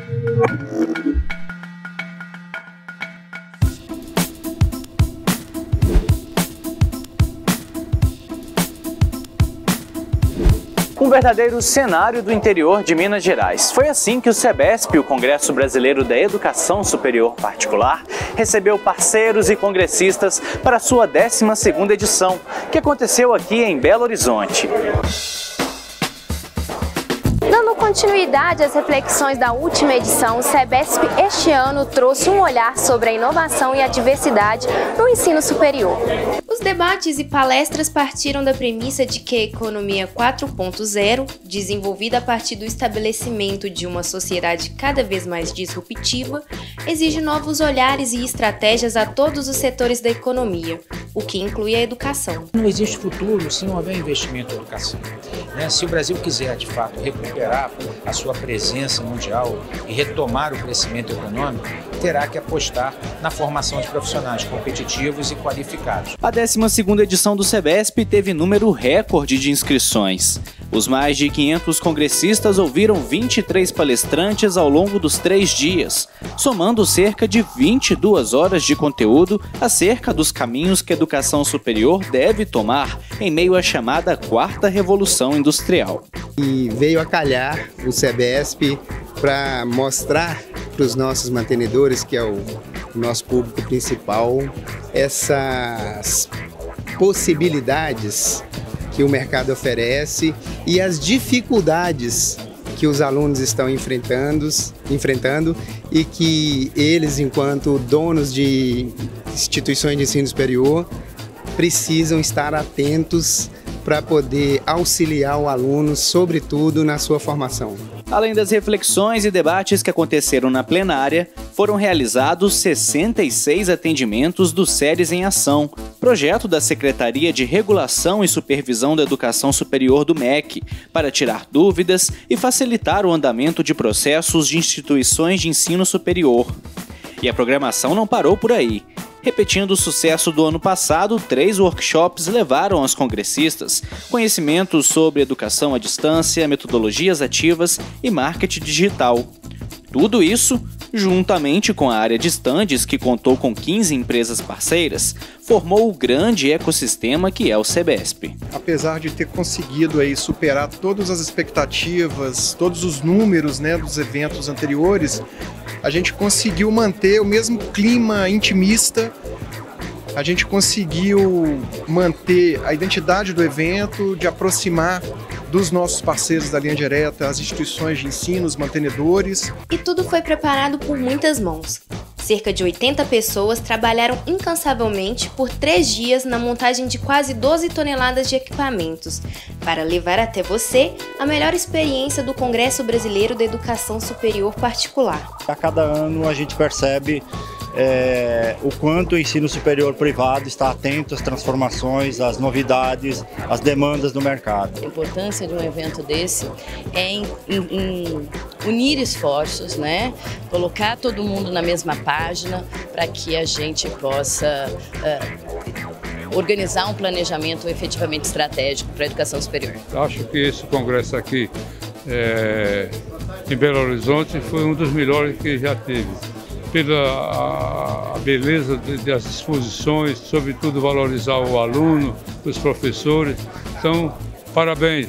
Um verdadeiro cenário do interior de Minas Gerais. Foi assim que o CEBESP, o Congresso Brasileiro da Educação Superior Particular, recebeu parceiros e congressistas para a sua 12ª edição, que aconteceu aqui em Belo Horizonte. Dando continuidade às reflexões da última edição, o CEBESP este ano trouxe um olhar sobre a inovação e a diversidade no ensino superior. Os debates e palestras partiram da premissa de que a economia 4.0, desenvolvida a partir do estabelecimento de uma sociedade cada vez mais disruptiva, exige novos olhares e estratégias a todos os setores da economia, o que inclui a educação. Não existe futuro se não houver investimento em educação. Se o Brasil quiser, de fato, recuperar a sua presença mundial e retomar o crescimento econômico, terá que apostar na formação de profissionais competitivos e qualificados. A 12ª edição do CEBESP teve número recorde de inscrições. Os mais de 500 congressistas ouviram 23 palestrantes ao longo dos 3 dias, somando cerca de 22 horas de conteúdo acerca dos caminhos que a educação superior deve tomar em meio à chamada 4ª Revolução Industrial. E veio a calhar o CEBESP para mostrar para os nossos mantenedores, que é o nosso público principal, essas possibilidades que o mercado oferece e as dificuldades que os alunos estão enfrentando e que eles, enquanto donos de instituições de ensino superior, precisam estar atentos para poder auxiliar o aluno, sobretudo na sua formação. Além das reflexões e debates que aconteceram na plenária, foram realizados 66 atendimentos do SERES em Ação, projeto da Secretaria de Regulação e Supervisão da Educação Superior do MEC, para tirar dúvidas e facilitar o andamento de processos de instituições de ensino superior. E a programação não parou por aí. Repetindo o sucesso do ano passado, 3 workshops levaram aos congressistas conhecimentos sobre educação à distância, metodologias ativas e marketing digital. Tudo isso, juntamente com a área de estandes, que contou com 15 empresas parceiras, formou o grande ecossistema que é o CEBESP. Apesar de ter conseguido superar todas as expectativas, todos os números dos eventos anteriores, a gente conseguiu manter o mesmo clima intimista, a gente conseguiu manter a identidade do evento, de aproximar dos nossos parceiros da linha direta, as instituições de ensino, os mantenedores. E tudo foi preparado por muitas mãos. Cerca de 80 pessoas trabalharam incansavelmente por 3 dias na montagem de quase 12 toneladas de equipamentos, para levar até você a melhor experiência do Congresso Brasileiro da Educação Superior Particular. A cada ano a gente percebe o quanto o ensino superior privado está atento às transformações, às novidades, às demandas do mercado. A importância de um evento desse é em unir esforços, colocar todo mundo na mesma página para que a gente possa organizar um planejamento efetivamente estratégico para a educação superior. Acho que esse congresso aqui em Belo Horizonte foi um dos melhores que já teve. Pela beleza das exposições, sobretudo valorizar o aluno, os professores. Então, parabéns!